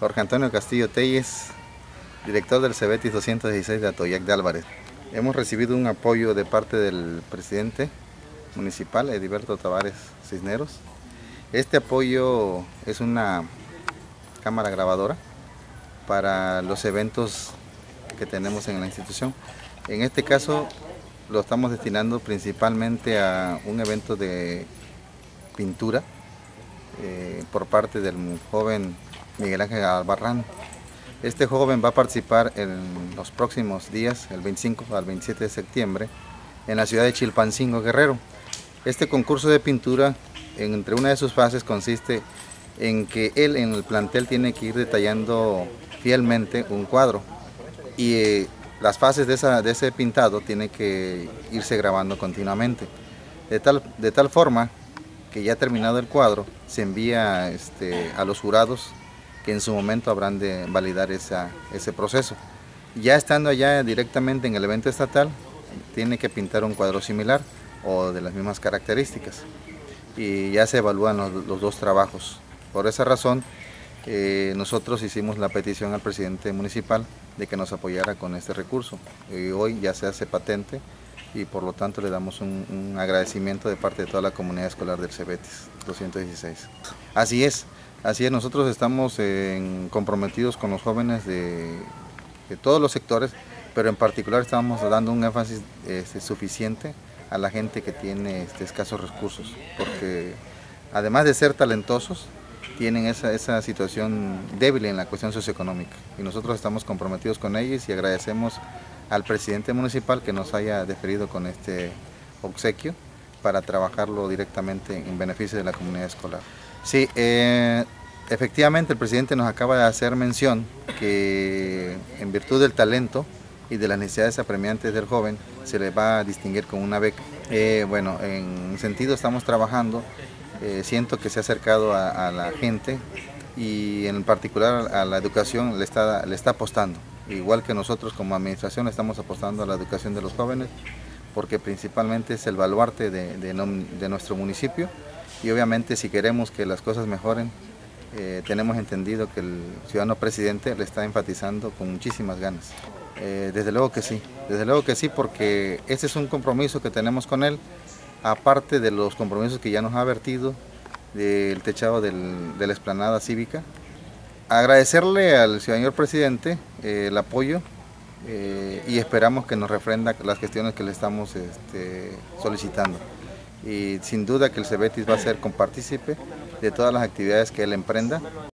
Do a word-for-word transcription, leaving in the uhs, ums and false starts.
Jorge Antonio Castillo Telles, director del Cebetis doscientos dieciséis de Atoyac de Álvarez. Hemos recibido un apoyo de parte del presidente municipal, Ediberto Tavares Cisneros. Este apoyo es una cámara grabadora para los eventos que tenemos en la institución. En este caso lo estamos destinando principalmente a un evento de pintura eh, por parte del joven Miguel Ángel Albarrán. Este joven va a participar en los próximos días, el veinticinco al veintisiete de septiembre, en la ciudad de Chilpancingo, Guerrero. Este concurso de pintura, entre una de sus fases, consiste en que él en el plantel tiene que ir detallando fielmente un cuadro y eh, las fases de, esa, de ese pintado tiene que irse grabando continuamente, de tal, de tal forma que ya terminado el cuadro se envía este, a los jurados que en su momento habrán de validar esa, ese proceso. Ya estando allá directamente en el evento estatal, tiene que pintar un cuadro similar o de las mismas características y ya se evalúan los, los dos trabajos. Por esa razón eh, nosotros hicimos la petición al presidente municipal de que nos apoyara con este recurso y hoy ya se hace patente y por lo tanto le damos un, un agradecimiento de parte de toda la comunidad escolar del Cebetis doscientos dieciséis. Así es, así es, nosotros estamos eh, comprometidos con los jóvenes de, de todos los sectores, pero en particular estamos dando un énfasis este, suficiente a la gente que tiene este, escasos recursos, porque además de ser talentosos, tienen esa, esa situación débil en la cuestión socioeconómica y nosotros estamos comprometidos con ellos y agradecemos al presidente municipal que nos haya deferido con este obsequio para trabajarlo directamente en beneficio de la comunidad escolar. Sí, eh, efectivamente el presidente nos acaba de hacer mención que en virtud del talento y de las necesidades apremiantes del joven se le va a distinguir con una beca. Eh, bueno, en un sentido estamos trabajando, eh, siento que se ha acercado a, a la gente y en particular a la educación le está, le está apostando. Igual que nosotros como administración estamos apostando a la educación de los jóvenes porque principalmente es el baluarte de, de, de nuestro municipio y obviamente si queremos que las cosas mejoren, eh, tenemos entendido que el ciudadano presidente le está enfatizando con muchísimas ganas. Eh, desde luego que sí, desde luego que sí, porque ese es un compromiso que tenemos con él, aparte de los compromisos que ya nos ha vertido del techado del, de la explanada cívica. Agradecerle al señor presidente eh, el apoyo eh, y esperamos que nos refrenda las gestiones que le estamos este, solicitando. Y sin duda que el Cebetis va a ser compartícipe de todas las actividades que él emprenda.